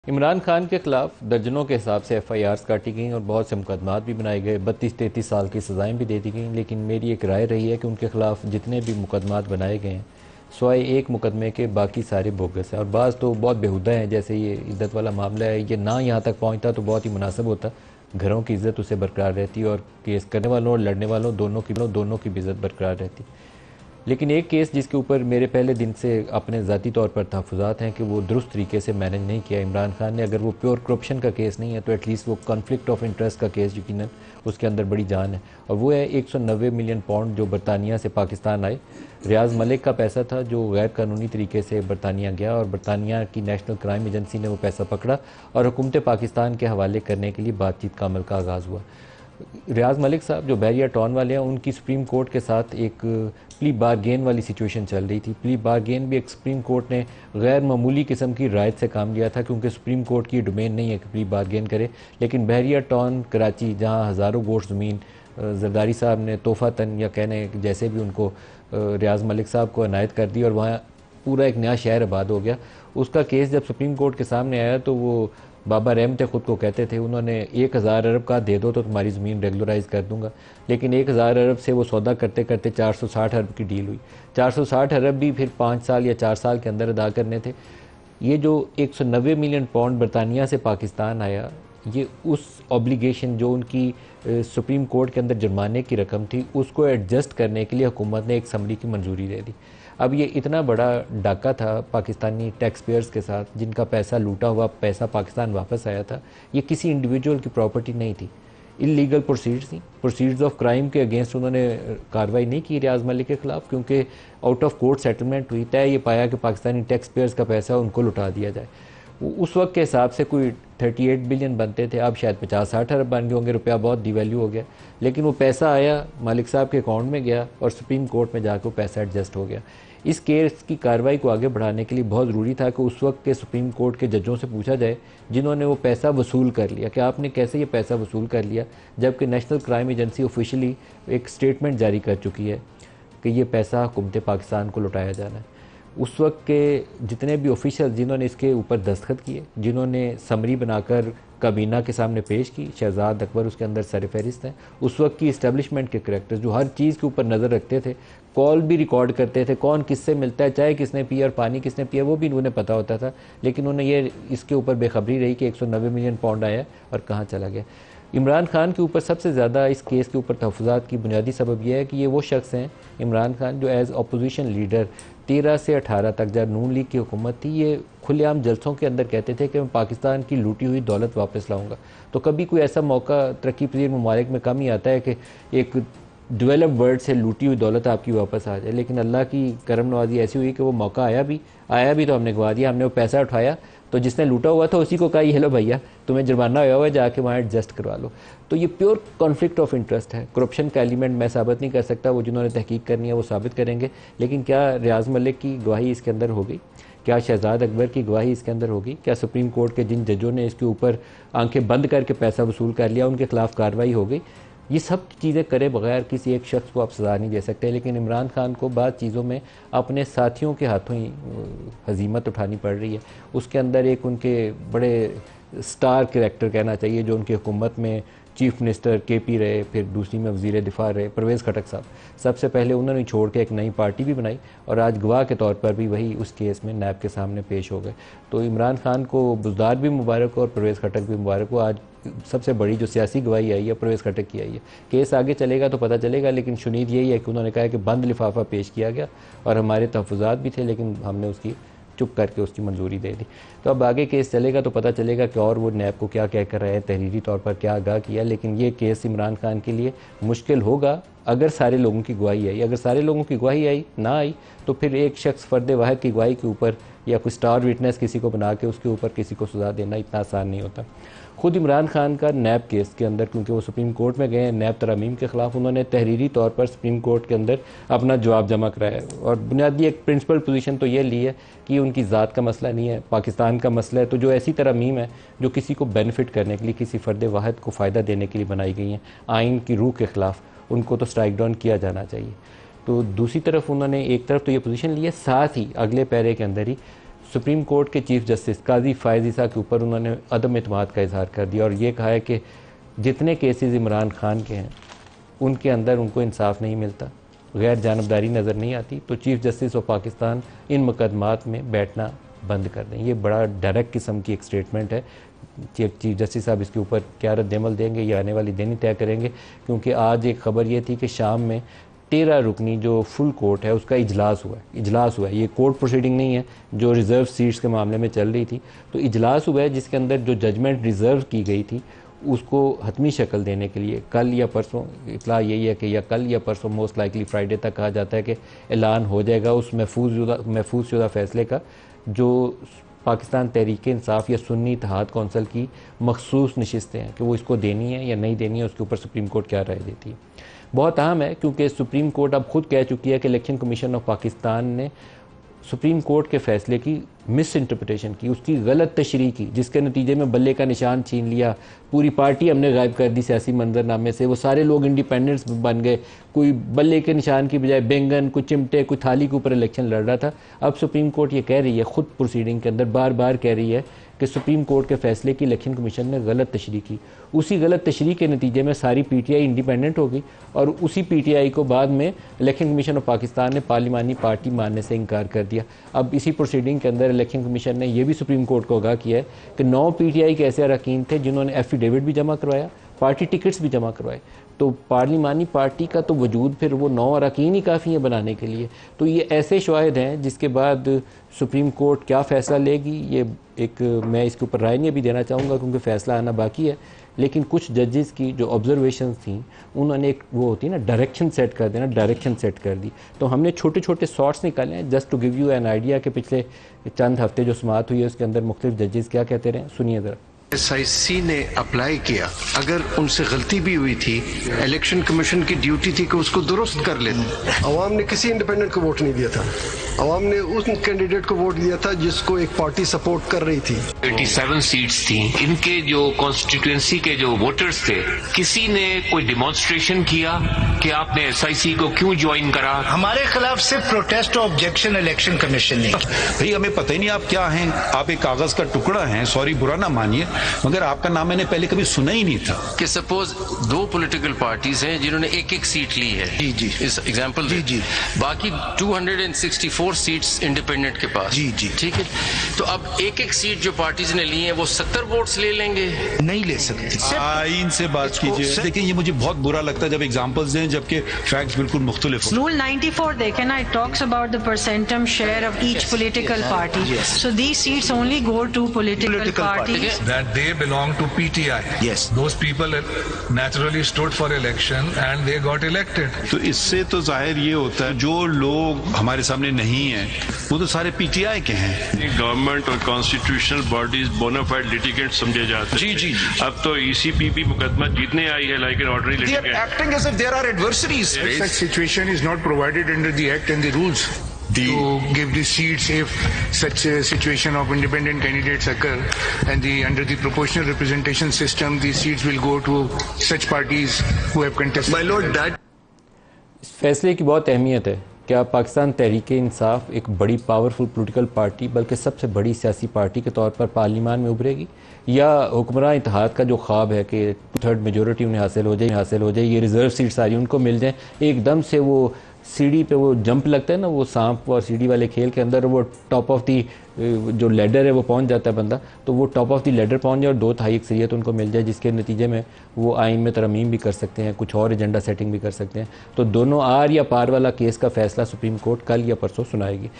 इमरान खान के खिलाफ दर्जनों के हिसाब से एफआईआर्स काटी गई और बहुत से मुकदमात भी बनाए गए, 32-33 साल की सज़ाएँ भी दे दी गई। लेकिन मेरी एक राय रही है कि उनके खिलाफ जितने भी मुकदमात बनाए गए हैं, सिवाय एक मुकदमे के बाकी सारे बोगस हैं और बाज़ तो बहुत बेहुदा हैं। जैसे ये इज्जत वाला मामला है, ये ना यहाँ तक पहुँचता तो बहुत ही मुनासिब होता। घरों की इज़्ज़त उसे बरकरार रहती और केस करने वालों और लड़ने वालों दोनों की भी इज़्ज़त बरकरार रहती। लेकिन एक केस जिसके ऊपर मेरे पहले दिन से अपने ज़ाती तौर पर तहफ़्फ़ुज़ात हैं कि वो दुरुस्त तरीके से मैनेज नहीं किया इमरान खान ने। अगर वो प्योर करप्शन का केस नहीं है तो एटलीस्ट वो कॉन्फ्लिक्ट ऑफ इंटरेस्ट का केस यकीनन उसके अंदर बड़ी जान है। और वो है 190 मिलियन पाउंड जो बरतानिया से पाकिस्तान आए। रियाज मलिक का पैसा था जो गैर कानूनी तरीके से बरतानिया गया और बरतानिया की नेशनल क्राइम एजेंसी ने वो पैसा पकड़ा और हुकूमत पाकिस्तान के हवाले करने के लिए बातचीत का अमल का आगाज़ हुआ। रियाज मलिक साहब जो बहरिया टाउन वाले हैं, उनकी सुप्रीम कोर्ट के साथ एक प्ली बारगेन वाली सिचुएशन चल रही थी। प्ली बारगेन भी एक सुप्रीम कोर्ट ने गैर मामूली किस्म की रायत से काम लिया था, क्योंकि सुप्रीम कोर्ट की डोमेन नहीं है कि प्ली बारगेन करे। लेकिन बहरिया टाउन कराची, जहां हज़ारों गोश ज़मीन जरदारी साहब ने तोहफ़ातन या कहने जैसे भी उनको रियाज मलिक साहब को अनायत कर दी और वहाँ पूरा एक नया शहर आबाद हो गया। उसका केस जब सुप्रीम कोर्ट के सामने आया तो वो बाबा रहमत ख़ुद को कहते थे, उन्होंने 1000 अरब का दे दो तो तुम्हारी ज़मीन रेगुलराइज़ कर दूंगा। लेकिन 1000 अरब से वो सौदा करते करते 460 अरब की डील हुई। 460 अरब भी फिर 5 साल या 4 साल के अंदर अदा करने थे। ये जो 190 मिलियन पाउंड बरतानिया से पाकिस्तान आया, ये उस ऑब्लिगेशन जो उनकी सुप्रीम कोर्ट के अंदर जुर्माने की रकम थी उसको एडजस्ट करने के लिए हुकूमत ने एक समरी की मंजूरी दे दी। अब ये इतना बड़ा डाका था पाकिस्तानी टैक्स पेयर्स के साथ, जिनका पैसा लूटा हुआ पैसा पाकिस्तान वापस आया था। ये किसी इंडिविजुअल की प्रॉपर्टी नहीं थी, इलीगल प्रोसीड्स थी, प्रोसीड्स ऑफ क्राइम के अगेंस्ट उन्होंने कार्रवाई नहीं की रियाज मलिक के खिलाफ, क्योंकि आउट ऑफ कोर्ट सेटलमेंट हुई। तय ये पाया कि पाकिस्तानी टैक्स पेयर्स का पैसा उनको लुटा दिया जाए। उस वक्त के हिसाब से कोई 38 बिलियन बनते थे, अब शायद 50-60 अरब बन गए होंगे। रुपया बहुत डिवैल्यू हो गया। लेकिन वो पैसा आया, मालिक साहब के अकाउंट में गया और सुप्रीम कोर्ट में जाकर वो पैसा एडजस्ट हो गया। इस केस की कार्रवाई को आगे बढ़ाने के लिए बहुत ज़रूरी था कि उस वक्त के सुप्रीम कोर्ट के जजों से पूछा जाए जिन्होंने वो पैसा वसूल कर लिया कि आपने कैसे ये पैसा वसूल कर लिया, जबकि नेशनल क्राइम एजेंसी ऑफिशियली एक स्टेटमेंट जारी कर चुकी है कि ये पैसा हुकूमत पाकिस्तान को लौटाया जाना है। उस वक्त के जितने भी ऑफिशियल जिन्होंने इसके ऊपर दस्तखत किए, जिन्होंने समरी बनाकर काबीना के सामने पेश की, शहजाद अकबर उसके अंदर सरफहरिस्त हैं। उस वक्त की इस्टेब्लिशमेंट के करैक्टर्स जो हर चीज़ के ऊपर नज़र रखते थे, कॉल भी रिकॉर्ड करते थे, कौन किससे मिलता है, चाय किसने पिया और पानी किसने पिया वो भी उन्हें पता होता था। लेकिन उन्हें ये इसके ऊपर बेखबरी रही कि 190 मिलियन पाउंड आया और कहाँ चला गया। इमरान खान के ऊपर सबसे ज़्यादा इस केस के ऊपर तहफ़्फ़ुज़ात की बुनियादी सबब यह है कि ये वो शख्स हैं, इमरान खान, जो एज़ अपोजिशन लीडर 13 से 18 तक जब नून लीग की हुकूमत थी, ये खुलेआम जलसों के अंदर कहते थे कि मैं पाकिस्तान की लूटी हुई दौलत वापस लाऊंगा। तो कभी कोई ऐसा मौका तरक्की पजीर ममालिक में कम ही आता है कि एक डेवलप वर्ल्ड से लूटी हुई दौलत आपकी वापस आ जाए। लेकिन अल्लाह की करम नवाजी ऐसी हुई कि वो मौका आया भी तो हमने गवा दिया। हमने वो पैसा उठाया तो जिसने लूटा हुआ था उसी को कहा हेलो भैया तुम्हें जुर्माना होया हुआ है, जाके वहाँ एडजस्ट करवा लो। तो ये प्योर कॉन्फ्लिक्ट ऑफ इंटरेस्ट है। करप्शन का एलिमेंट मैं साबित नहीं कर सकता, वो जिन्होंने तहकीक करनी है वो साबित करेंगे। लेकिन क्या रियाज मलिक की गवाही इसके अंदर हो गई? क्या शहजाद अकबर की गवाही इसके अंदर होगी? क्या सुप्रीम कोर्ट के जिन जजों ने इसके ऊपर आंखें बंद करके पैसा वसूल कर लिया उनके खिलाफ कार्रवाई हो गई? ये सब चीज़ें करे बगैर किसी एक शख्स को आप सज़ा नहीं दे सकते। लेकिन इमरान खान को बाद चीज़ों में अपने साथियों के हाथों ही हजीमत उठानी पड़ रही है। उसके अंदर एक उनके बड़े स्टार कैरेक्टर कहना चाहिए, जो उनकी हुकूमत में चीफ मिनिस्टर KP रहे, फिर दूसरी में वज़ीर दिफा रहे, परवेज़ खटक साहब। सबसे पहले उन्होंने छोड़ के एक नई पार्टी भी बनाई और आज गवाह के तौर पर भी वही उस केस में नैब के सामने पेश हो गए। तो इमरान खान को बुज़दार भी मुबारक हो और परवेज़ खटक भी मुबारक हो। आज सबसे बड़ी जो सियासी गवाही आई है परवेज़ खटक की आई है। केस आगे चलेगा तो पता चलेगा, लेकिन शुनीद यही है कि उन्होंने कहा कि बंद लिफाफा पेश किया गया और हमारे तहफ़्फ़ुज़ात भी थे, लेकिन हमने उसकी चुप करके उसकी मंजूरी दे दी। तो अब आगे केस चलेगा तो पता चलेगा कि और वो नैब को क्या कह कर रहे हैं, तहरीरी तौर पर क्या आगाह किया। लेकिन ये केस इमरान खान के लिए मुश्किल होगा अगर सारे लोगों की गवाही आई। अगर सारे लोगों की गवाही आई ना आई तो फिर एक शख्स फ़र्द वाहिद की गवाही के ऊपर या कोई स्टार विटनेस किसी को बना के उसके ऊपर किसी को सज़ा देना इतना आसान नहीं होता। खुद इमरान खान का नैब केस के अंदर, क्योंकि वो सुप्रीम कोर्ट में गए हैं नैब तरमीम के ख़िलाफ़, उन्होंने तहरीरी तौर पर सुप्रीम कोर्ट के अंदर अपना जवाब जमा कराया है। और बुनियादी एक प्रिंसिपल पोजीशन तो ये ली है कि उनकी ज़ात का मसला नहीं है, पाकिस्तान का मसला है। तो जो ऐसी तरमीम है जो किसी को बेनिफिट करने के लिए, किसी फ़र्द वाहिद को फ़ायदा देने के लिए बनाई गई हैं, आइन की रूह के ख़िलाफ़, उनको तो स्ट्राइक डाउन किया जाना चाहिए। तो दूसरी तरफ उन्होंने एक तरफ तो ये पोजीशन ली है, साथ ही अगले पैरे के अंदर ही सुप्रीम कोर्ट के चीफ जस्टिस काजी फायज़ ईसा के ऊपर उन्होंने अदम एतमाद का इजहार कर दिया और ये कहा है कि जितने केसेस इमरान खान के हैं उनके अंदर उनको इंसाफ नहीं मिलता, गैर जानबदारी नज़र नहीं आती, तो चीफ जस्टिस ऑफ पाकिस्तान इन मुकदमात में बैठना बंद कर दें। ये बड़ा डायरेक्ट किस्म की एक स्टेटमेंट है। चीफ जस्टिस साहब इसके ऊपर क्या रद्द-ए-अमल देंगे ये आने वाली दिन ही तय करेंगे, क्योंकि आज एक ख़बर ये थी कि शाम में 13 रुकनी जो फुल कोर्ट है उसका इजलास हुआ है। ये कोर्ट प्रोसीडिंग नहीं है जो रिज़र्व सीट्स के मामले में चल रही थी, तो इजलास हुआ है जिसके अंदर जो जजमेंट रिज़र्व की गई थी उसको हतमी शक्ल देने के लिए कल या परसों, इतला यही है कि या कल या परसों, मोस्ट लाइकली फ्राइडे तक कहा जाता है कि ऐलान हो जाएगा उस महफूज शुदा फैसले का जो पाकिस्तान तहरीक इंसाफ या सुन्नी इत्तेहाद कौंसिल की मखसूस नशिस्तें हैं कि वो इसको देनी है या नहीं देनी है, उसके ऊपर सुप्रीम कोर्ट क्या राय देती है। बहुत अहम है क्योंकि सुप्रीम कोर्ट अब खुद कह चुकी है कि इलेक्शन कमीशन ऑफ पाकिस्तान ने सुप्रीम कोर्ट के फैसले की मिस इंटरप्रिटेशन की, उसकी गलत तशरीह की, जिसके नतीजे में बल्ले का निशान छीन लिया, पूरी पार्टी हमने गायब कर दी सियासी मंजरनामे से, वो सारे लोग इंडिपेंडेंट्स बन गए, कोई बल्ले के निशान की बजाय बैंगन, कोई चिमटे, कोई थाली के ऊपर इलेक्शन लड़ रहा था। अब सुप्रीम कोर्ट ये कह रही है, खुद प्रोसीडिंग के अंदर बार बार कह रही है कि सुप्रीम कोर्ट के फैसले की इलेक्शन कमीशन ने गलत तशरीह की। उसी गलत तशरीह के नतीजे में सारी पीटीआई इंडिपेंडेंट हो गई और उसी पीटीआई को बाद में इलेक्शन कमीशन ऑफ पाकिस्तान ने पार्लिमानी पार्टी मानने से इनकार कर दिया। अब इसी प्रोसीडिंग के अंदर इलेक्शन कमीशन ने यह भी सुप्रीम कोर्ट को आगाह किया है कि 9 पीटीआई के ऐसे अरकान थे जिन्होंने एफिडेविट भी जमा करवाया, पार्टी टिकट्स भी जमा करवाए, तो पार्लिमानी पार्टी का तो वजूद फिर वो 9 अरकान ही काफ़ी हैं बनाने के लिए। तो ये ऐसे शवाहिद हैं जिसके बाद सुप्रीम कोर्ट क्या फ़ैसला लेगी, ये एक मैं इसके ऊपर राय नहीं भी देना चाहूँगा क्योंकि फ़ैसला आना बाकी है, लेकिन कुछ जजेस की जो ऑब्जर्वेशंस थी उन्होंने एक वो होती है ना डायरेक्शन सेट कर देना, डायरेक्शन सेट कर दी। तो हमने छोटे छोटे शॉर्ट्स निकाले हैं just to give you an idea कि पिछले चंद हफ्ते जो समाअत हुई है उसके अंदर मुख्तलिफ जजेस क्या कहते रहे, सुनिए ज़रा। SIC ने अप्लाई किया, अगर उनसे गलती भी हुई थी, इलेक्शन कमीशन की ड्यूटी थी कि उसको दुरुस्त कर लेते। अवाम ने किसी इंडिपेंडेंट को वोट नहीं दिया था, अवाम ने उस कैंडिडेट को वोट दिया था जिसको एक पार्टी सपोर्ट कर रही थी। 87 सीट्स थी, इनके जो कॉन्स्टिट्यूएंसी के जो वोटर्स थे, किसी ने कोई डिमॉन्स्ट्रेशन किया कि आपने SIC को क्यों ज्वाइन करा? हमारे खिलाफ सिर्फ प्रोटेस्ट और ऑब्जेक्शन इलेक्शन कमीशन ने। भाई हमें पता ही नहीं आप क्या हैं, आप एक कागज का टुकड़ा हैं, सॉरी बुरा ना मानिए, मगर आपका नाम मैंने पहले कभी सुना ही नहीं था। कि सपोज 2 पॉलिटिकल पार्टीज हैं जिन्होंने एक सीट ली है, जी जी, इस एग्जांपल जी, बाकी 264 सीट्स इंडिपेंडेंट के पास, जी जी, ठीक है। तो अब एक सीट जो पार्टीज ने ली है वो 70 वोट्स ले लेंगे? नहीं ले सकते। आइन से बात कीजिए। देखिए ये मुझे बहुत बुरा लगता है जब एग्जांपल्स दें जबकि फैक्ट्स बिल्कुल मुख्तलिफ हो। Rule 94 देखें ना, it talks about the percentum share of each political party. So these seats only go to political parties. That they belong to PTI. Yes. Those people naturally stood for election and they got elected. तो इससे तो जाहिर ये होता है जो लोग हमारे सामने नहीं हैं वो तो सारे पीटीआई के हैं। गवर्नमेंट और कॉन्स्टिट्यूशनल बॉडीज बोनाफाइड लिटिगेंट समझे जाते हैं। जी जी। अब तो ECPP मुकदमा जीतने आई है like an ordinary They are acting as if there are adversaries. Such situation is not provided under the Act and the rules. To give the seats if such a situation of independent candidates occur, and under the proportional representation system, the seats will go to such parties who have contested. My lord, that इस फैसले की बहुत अहमियत है। क्या पाकिस्तान तहरीक इंसाफ एक बड़ी powerful political party बल्कि सबसे बड़ी सियासी पार्टी के तौर पर पार्लियामान में उभरेगी, या हुक्मरान इत्तेहाद का जो ख्वाब है कि 2/3 मेजोरिटी उन्हें हासिल हो जाए, ये रिजर्व सीट सारी उनको मिल जाए, एकदम से वो सीढ़ी पे वो जंप लगता है ना, वो सांप और सीढ़ी वाले खेल के अंदर वो टॉप ऑफ दी जो लेडर है वो पहुंच जाता है बंदा, तो वो टॉप ऑफ दी लेडर पहुंच जाए और 2/3 अक्सरियत उनको मिल जाए जिसके नतीजे में वो आइन में तरमीम भी कर सकते हैं, कुछ और एजेंडा सेटिंग भी कर सकते हैं। तो दोनों आर या पार वाला केस का फैसला सुप्रीम कोर्ट कल या परसों सुनाएगी।